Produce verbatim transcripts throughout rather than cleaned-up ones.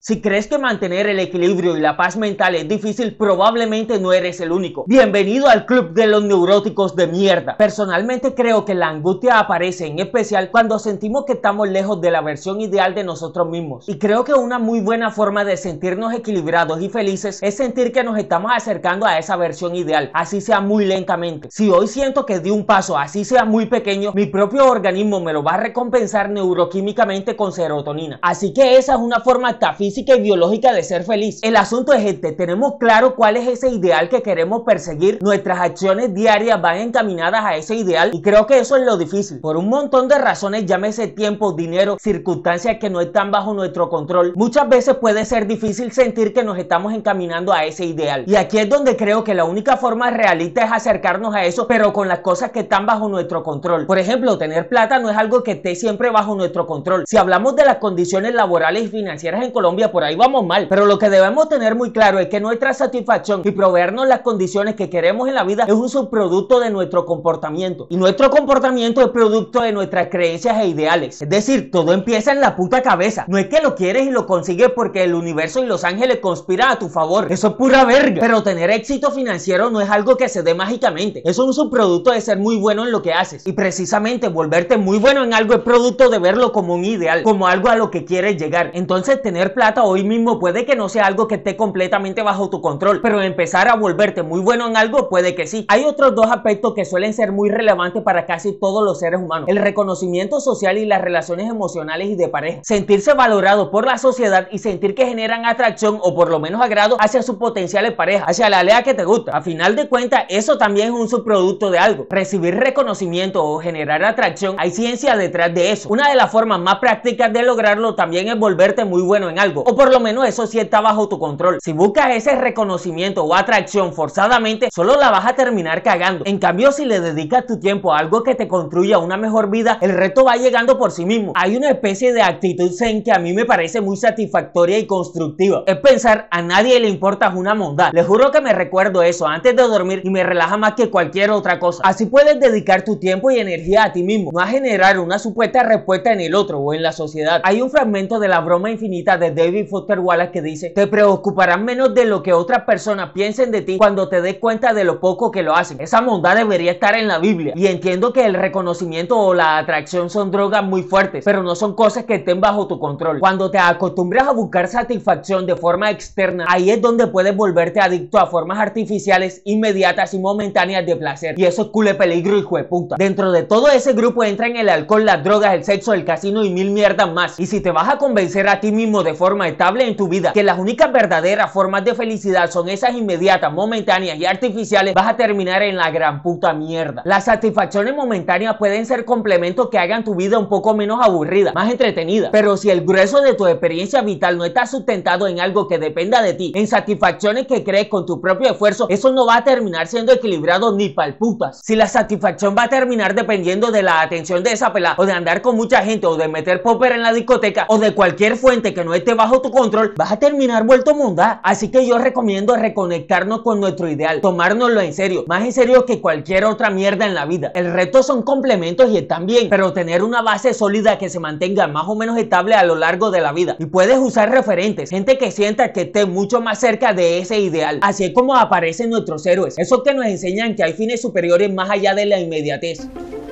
Si crees que mantener el equilibrio y la paz mental es difícil, probablemente no eres el único. Bienvenido al club de los neuróticos de mierda. Personalmente creo que la angustia aparece en especial cuando sentimos que estamos lejos de la versión ideal de nosotros mismos. Y creo que una muy buena forma de sentirnos equilibrados y felices es sentir que nos estamos acercando a esa versión ideal, así sea muy lentamente. Si hoy siento que di un paso, así sea muy pequeño, mi propio organismo me lo va a recompensar neuroquímicamente con serotonina. Así que esa es una forma metafísica y biológica de ser feliz. El asunto es este: tenemos claro cuál es ese ideal que queremos perseguir, nuestras acciones diarias van encaminadas a ese ideal y creo que eso es lo difícil. Por un montón de razones, llámese tiempo, dinero, circunstancias que no están bajo nuestro control, muchas veces puede ser difícil sentir que nos estamos encaminando a ese ideal. Y aquí es donde creo que la única forma realista es acercarnos a eso, pero con las cosas que están bajo nuestro control. Por ejemplo, tener plata no es algo que esté siempre bajo nuestro control. Si hablamos de las condiciones laborales y financieras en Colombia, por ahí vamos mal, pero lo que debemos tener muy claro es que nuestra satisfacción y proveernos las condiciones que queremos en la vida es un subproducto de nuestro comportamiento, y nuestro comportamiento es producto de nuestras creencias e ideales. Es decir, todo empieza en la puta cabeza. No es que lo quieres y lo consigues porque el universo y los ángeles conspiran a tu favor, eso es pura verga. Pero tener éxito financiero no es algo que se dé mágicamente, es un subproducto de ser muy bueno en lo que haces, y precisamente volverte muy bueno en algo es producto de verlo como un ideal, como algo a lo que quieres llegar. Entonces tener plata hoy mismo puede que no sea algo que esté completamente bajo tu control, pero empezar a volverte muy bueno en algo puede que sí. Hay otros dos aspectos que suelen ser muy relevantes para casi todos los seres humanos: el reconocimiento social y las relaciones emocionales y de pareja. Sentirse valorado por la sociedad y sentir que generan atracción o por lo menos agrado hacia sus potenciales parejas, hacia la alea que te gusta. A final de cuentas, eso también es un subproducto de algo. Recibir reconocimiento o generar atracción, hay ciencia detrás de eso. Una de las formas más prácticas de lograrlo también es volverte muy bueno en algo, o por lo menos eso sí está bajo tu control. Si buscas ese reconocimiento o atracción forzadamente, solo la vas a terminar cagando. En cambio, si le dedicas tu tiempo a algo que te construya una mejor vida, el reto va llegando por sí mismo. Hay una especie de actitud zen que a mí me parece muy satisfactoria y constructiva. Es pensar, a nadie le importa una mondad. Les juro que me recuerdo eso antes de dormir y me relaja más que cualquier otra cosa. Así puedes dedicar tu tiempo y energía a ti mismo, no a generar una supuesta respuesta en el otro o en la sociedad. Hay un fragmento de La broma infinita de David Foster Wallace que dice: te preocuparás menos de lo que otras personas piensen de ti cuando te des cuenta de lo poco que lo hacen. Esa bondad debería estar en la Biblia. Y entiendo que el reconocimiento o la atracción son drogas muy fuertes, pero no son cosas que estén bajo tu control. Cuando te acostumbras a buscar satisfacción de forma externa, ahí es donde puedes volverte adicto a formas artificiales, inmediatas y momentáneas de placer. Y eso es culo de peligro, hijo de puta. Dentro de todo ese grupo entran el alcohol, las drogas, el sexo, el casino y mil mierdas más. Y si te vas a convencer a ti mismo de forma estable en tu vida que las únicas verdaderas formas de felicidad son esas inmediatas, momentáneas y artificiales, vas a terminar en la gran puta mierda. Las satisfacciones momentáneas pueden ser complementos que hagan tu vida un poco menos aburrida, más entretenida, pero si el grueso de tu experiencia vital no está sustentado en algo que dependa de ti, en satisfacciones que crees con tu propio esfuerzo, eso no va a terminar siendo equilibrado ni pa'l putas. Si la satisfacción va a terminar dependiendo de la atención de esa pelada, o de andar con mucha gente, o de meter popper en la discoteca, o de cualquier fuente que no esté bajo tu control, vas a terminar vuelto mundá. Así que yo recomiendo reconectarnos con nuestro ideal, tomárnoslo en serio, más en serio que cualquier otra mierda en la vida. El resto son complementos y están bien, pero tener una base sólida que se mantenga más o menos estable a lo largo de la vida. Y puedes usar referentes, gente que sienta que esté mucho más cerca de ese ideal. Así es como aparecen nuestros héroes, esos que nos enseñan que hay fines superiores más allá de la inmediatez.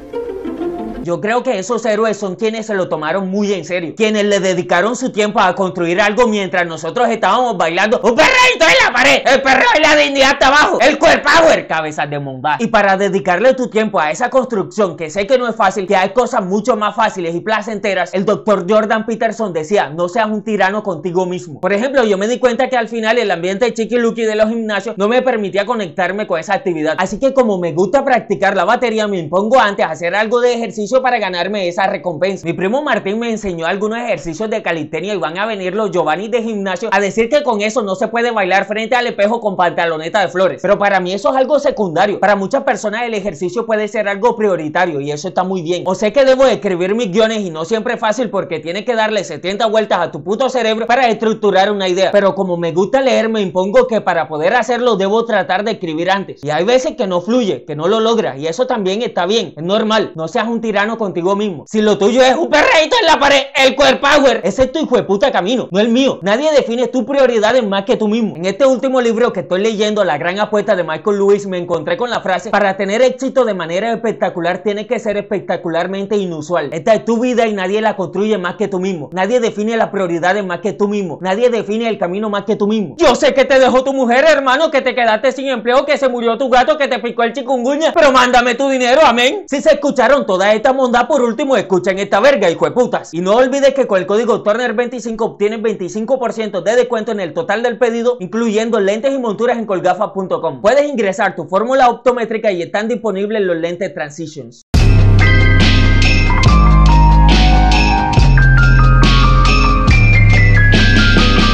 Yo creo que esos héroes son quienes se lo tomaron muy en serio, quienes le dedicaron su tiempo a construir algo mientras nosotros estábamos bailando un perreíto en la pared, el perreo y la dignidad está abajo, el core power, cabezas de mondá. Y para dedicarle tu tiempo a esa construcción, que sé que no es fácil, que hay cosas mucho más fáciles y placenteras, el doctor Jordan Peterson decía: no seas un tirano contigo mismo. Por ejemplo, yo me di cuenta que al final el ambiente chiquiluki de los gimnasios no me permitía conectarme con esa actividad, así que como me gusta practicar la batería, me impongo antes a hacer algo de ejercicio para ganarme esa recompensa. Mi primo Martín me enseñó algunos ejercicios de calistenia y van a venir los Giovanni de gimnasio a decir que con eso no se puede bailar frente al espejo con pantaloneta de flores, pero para mí eso es algo secundario. Para muchas personas el ejercicio puede ser algo prioritario y eso está muy bien. O sé que debo escribir mis guiones y no siempre es fácil porque tiene que darle setenta vueltas a tu puto cerebro para estructurar una idea, pero como me gusta leer, me impongo que para poder hacerlo debo tratar de escribir antes, y hay veces que no fluye, que no lo logra, y eso también está bien, es normal. No seas un tirano bacano contigo mismo. Si lo tuyo es un perreíto en la pared, el core power, ese es tu hijo de puta camino, no el mío. Nadie define tus prioridades más que tú mismo. En este último libro que estoy leyendo, La Gran Apuesta de Michael Lewis, me encontré con la frase: para tener éxito de manera espectacular tienes que ser espectacularmente inusual. Esta es tu vida y nadie la construye más que tú mismo. Nadie define las prioridades más que tú mismo. Nadie define el camino más que tú mismo. Yo sé que te dejó tu mujer, hermano, que te quedaste sin empleo, que se murió tu gato, que te picó el chikungunya, pero mándame tu dinero, amén. Si se escucharon toda esta mondad, por último escuchen esta verga, hijo de putas. Y no olvides que con el código Turner veinticinco obtienes veinticinco por ciento de descuento en el total del pedido, incluyendo lentes y monturas en colgafas punto com. Puedes ingresar tu fórmula optométrica y están disponibles los lentes Transitions.